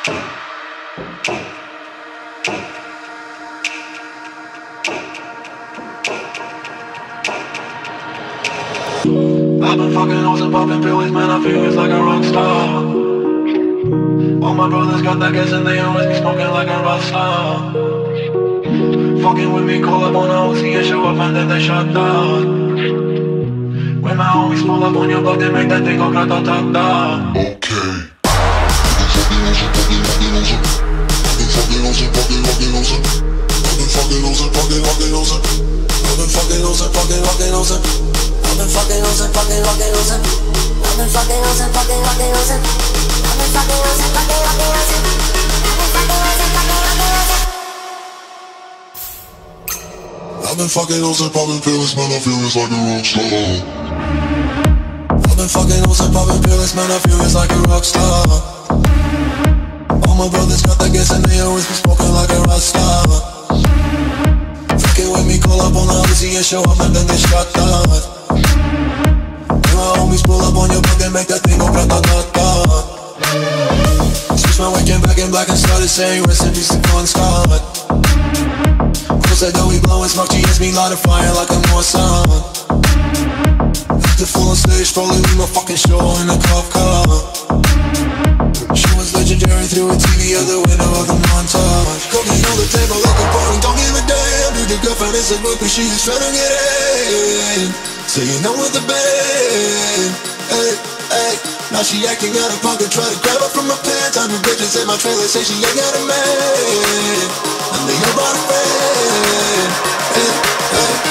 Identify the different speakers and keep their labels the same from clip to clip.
Speaker 1: I've been fucking hoes and popping pills, man, I feel it's like a rock star. All my brothers got that gas and they always be smoking like a rock star. Fucking with me, call up on a Uzi and show up and then they shut down. When my homies pull up on your block, they make that thing go grata-ta-ta.
Speaker 2: Okay. I've been fucking hoes and popping pills, man, I feel it's like a rock star. I've been fucking hoes and popping pills, man, I feel it's like a rock star. All my brothers got that gas and they always be smoking like a rock star. Fucking with me, call up on the Uzi and show up and then they shut down. When my homies pull up on your block, they make that thing go grata-ta-ta. Switch my weekend back in black and started saying rest in peace to Bon Scott. Said that we blowin' smoke, GS me light a fire like a Mossad. The full on stage, probably leave my fucking show in a cop car. She was legendary through a TV out the window of the montage. Cooking on the table like a party, don't give a damn. Dude, the girlfriend is a book, but she is trying to get in. So you know with the band, hey, hey. Now she acting out of pocket, try to grab her from my pants. I'm the bitches in my trailer, say she ain't got a man. And they about a friend, hey, hey.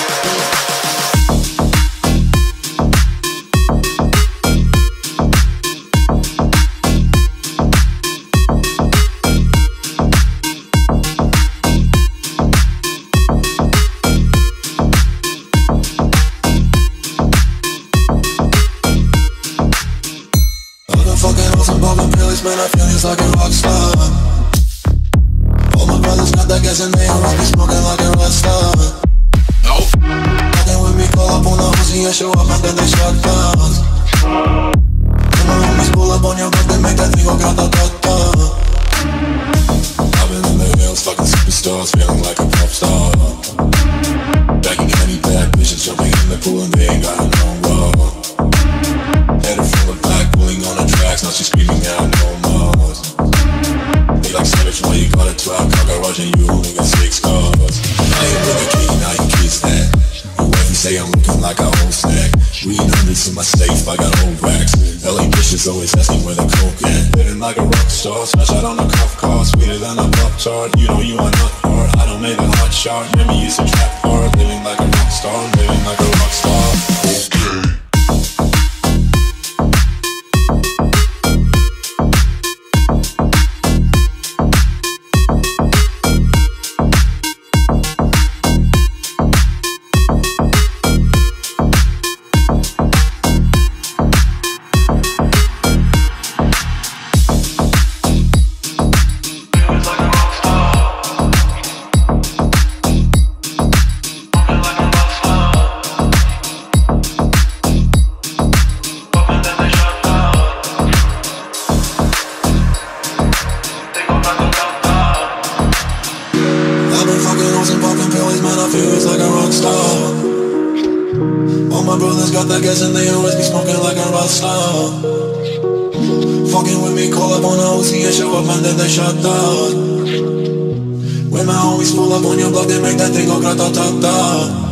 Speaker 2: Man, I feel it's like a rock star. All my brothers got that gas and they always be smoking like a rock star. Fucking with me, call up on the Uzi and show up and then they shut down. When my homies pull up on your block, they make that thing go grata-ta-ta. I've been in the hills, fucking superstars, feeling like a pop star. Backing any bad bitches, jumping in the pool and they ain't got no more. Headed full of black, pulling on the tracks, now she's screaming out no more. They like savage, why you got a 12 car garage and you only got 6 cars. I ain't with a key, now you kiss that. Your wifey say I'm looking like a whole snack. Reading hundreds in my safe, I got old racks. LA bitches always asking where the coke at. Living like a rock star, smash out on a cuff car. Sweeter than a pop tart, you know you are not hard. I don't make a hot shot, remember you some trap hard. Living like a rock star, living like a rock star. Okay. All my brothers got that gas and they always be smoking like a rock star. Fucking with me, call up on a Uzi and show up and then they shut down. When my homies pull up on your block, they make that thing go grata-ta-ta.